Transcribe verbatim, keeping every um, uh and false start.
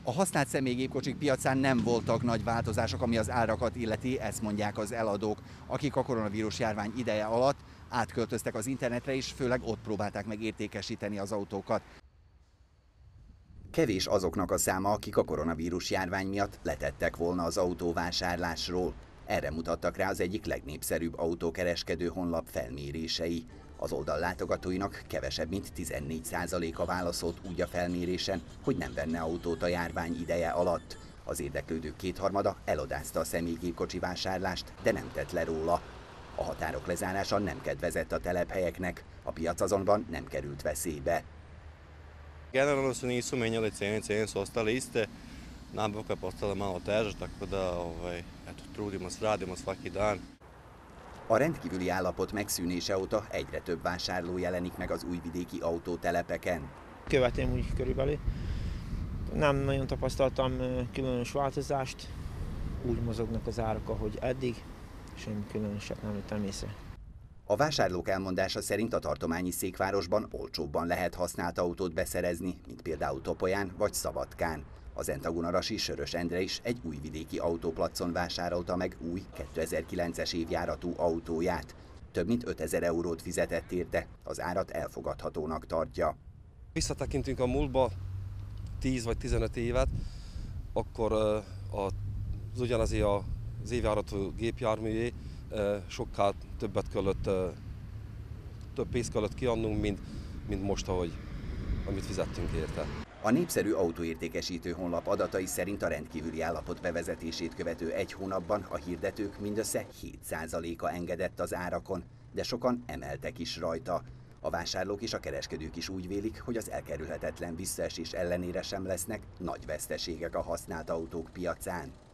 A használt személygépkocsik piacán nem voltak nagy változások, ami az árakat illeti, ezt mondják az eladók, akik a koronavírus járvány ideje alatt átköltöztek az internetre is, főleg ott próbálták meg értékesíteni az autókat. Kevés azoknak a száma, akik a koronavírus járvány miatt letettek volna az autóvásárlásról. Erre mutattak rá az egyik legnépszerűbb autókereskedő honlap felmérései. Az oldal látogatóinak kevesebb mint tizennégy százaléka válaszolt úgy a felmérésen, hogy nem venne autót a járvány ideje alatt. Az érdeklődők kétharmada elodázta a személygépkocsi vásárlást, de nem tett le róla. A határok lezárása nem kedvezett a telephelyeknek, a piac azonban nem került veszélybe. Generalno se nisu menjale cijene, cijene su ostale iste, nabavka je postala malo teža, tako da ovaj, eto, trudimo se, radimo svaki dan. A rendkívüli állapot megszűnése óta egyre több vásárló jelenik meg az újvidéki autótelepeken. Követem úgy körülbelül. Nem nagyon tapasztaltam különös változást, úgy mozognak az árak, ahogy eddig, semmi különöset nem vettem észre. A vásárlók elmondása szerint a tartományi székvárosban olcsóbban lehet használt autót beszerezni, mint például Topolyán vagy Szabadkán. Az entagunarasi Sörös Endre is egy újvidéki autóplacon vásárolta meg új kétezer-kilences évjáratú autóját. Több mint ötezer eurót fizetett érte, az árat elfogadhatónak tartja. Visszatekintünk a múltba tíz vagy tizenöt évet, akkor az ugyanazé az évjáratú gépjárműjé sokkal többet kellett, több pénzt kellett kiadnunk, mint, mint most, ahogy, amit fizettünk érte. A népszerű autóértékesítő honlap adatai szerint a rendkívüli állapot bevezetését követő egy hónapban a hirdetők mindössze hét százaléka engedett az árakon, de sokan emeltek is rajta. A vásárlók és a kereskedők is úgy vélik, hogy az elkerülhetetlen visszaesés ellenére sem lesznek nagy veszteségek a használt autók piacán.